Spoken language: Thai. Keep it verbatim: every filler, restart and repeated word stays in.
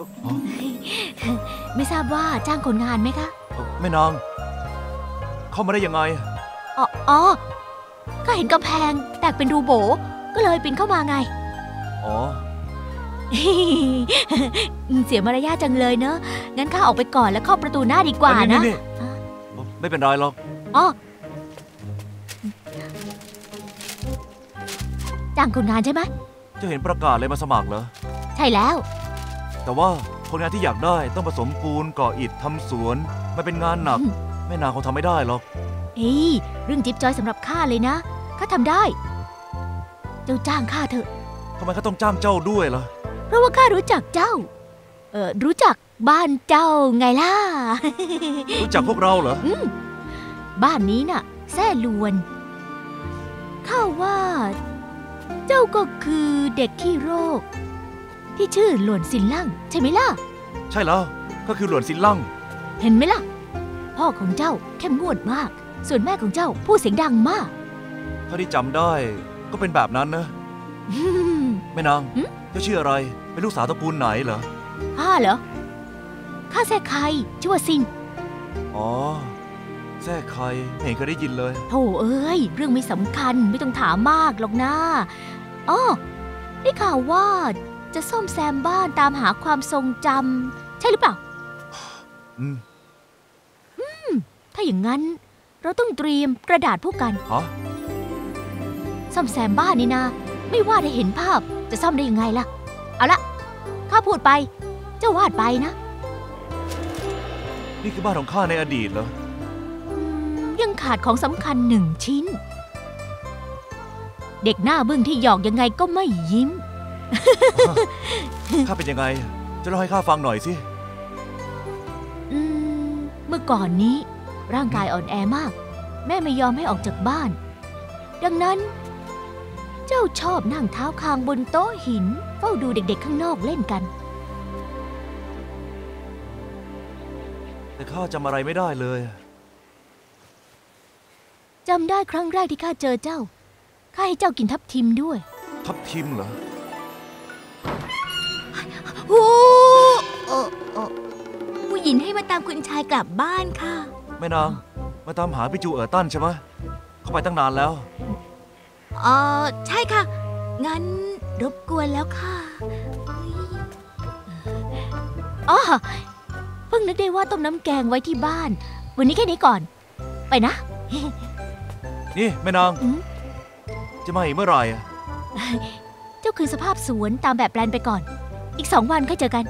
ไม่ทราบว่าจ้างคนงานไหมคะแม่นางเข้ามาได้ยังไงอ๋ออ๋อก็เห็นกำแพงแตกเป็นรูโบก็เลยปีนเข้ามาไงอ๋อเสียมารยาทจังเลยเนอะงั้นข้าออกไปก่อนแล้วเข้าประตูหน้าดีกว่านะไม่เป็นไรหรอกอ๋อจ้างคนงานใช่ไหมจะเห็นประกาศเลยมาสมัครเหรอใช่แล้วแต่ว่าคนงานที่อยากได้ต้องผสมปูนก่ออิฐทำสวนมันเป็นงานหนักแม่นางคงทำไม่ได้หรอกเอ้ยเรื่องจิ๊บจอยสำหรับข้าเลยนะข้าทำได้เจ้าจ้างข้าเถอะทำไมข้าต้องจ้างเจ้าด้วยล่ะเพราะว่าข้ารู้จักเจ้าเออรู้จักบ้านเจ้าไงล่ะรู้จักพวกเราเหรอบ้านนี้น่ะแซ่ลวนข้าว่าเจ้าก็คือเด็กขี้โรคที่ชื่อหลวนซินลั่งใช่ไหมล่ะใช่แล้วก็คือหลวนซินลั่งเห็นไหมล่ะพ่อของเจ้าเข้มงวดมากส่วนแม่ของเจ้าพูดเสียงดังมากเท่าที่จำได้ก็เป็นแบบนั้นนะแม่นางเจ้าชื่ออะไรเป็นลูกสาวตระกูลไหนเหรอข้าเหรอข้าแซ่ไคชื่อว่าซินอ๋อแซ่ไคไม่เห็นเคยได้ยินเลยโธ่เอ้ยเรื่องไม่สำคัญไม่ต้องถามมากหรอกนะอ้อได้ข่าวว่าจะซ่อมแซมบ้านตามหาความทรงจำใช่หรือเปล่าอืมอืมถ้าอย่างนั้นเราต้องเตรียมกระดาษพวกกันฮะซ่อมแซมบ้านนี่นะไม่วาดให้เห็นภาพจะซ่อมได้ยังไงล่ะเอาละข้าพูดไปเจ้าวาดไปนะนี่คือบ้านของข้าในอดีตเหรอยังขาดของสำคัญหนึ่งชิ้นเด็กหน้าบึ้งที่หยอกยังไงก็ไม่ยิ้มข้าเป็นยังไงจะเล่าให้ข้าฟังหน่อยสิอืมเมื่อก่อนนี้ร่างกายอ่อนแอมากแม่ไม่ยอมให้ออกจากบ้านดังนั้นเจ้าชอบนั่งเท้าคางบนโต๊ะหินเฝ้าดูเด็กๆข้างนอกเล่นกันแต่ข้าจำอะไรไม่ได้เลยจำได้ครั้งแรกที่ข้าเจอเจ้าข้าให้เจ้ากินทับทิมด้วยทับทิมเหรอโอ้โอ้โอ้ผู้หญิงให้มาตามคุณชายกลับบ้านค่ะแม่นางมาตามหาพี่จูเอ๋อตั้นใช่ไหมเขาไปตั้งนานแล้วอ๋อใช่ค่ะงั้นรบกวนแล้วค่ะอ๋อเพิ่งนึกได้ว่าต้มน้ำแกงไว้ที่บ้านวันนี้แค่นี้ก่อนไปนะนี่แม่นางจะมาอีกเมื่อไหร่เจ้าคือสภาพสวนตามแบบแปลนไปก่อนอีกสองวันค่อยเจอกัน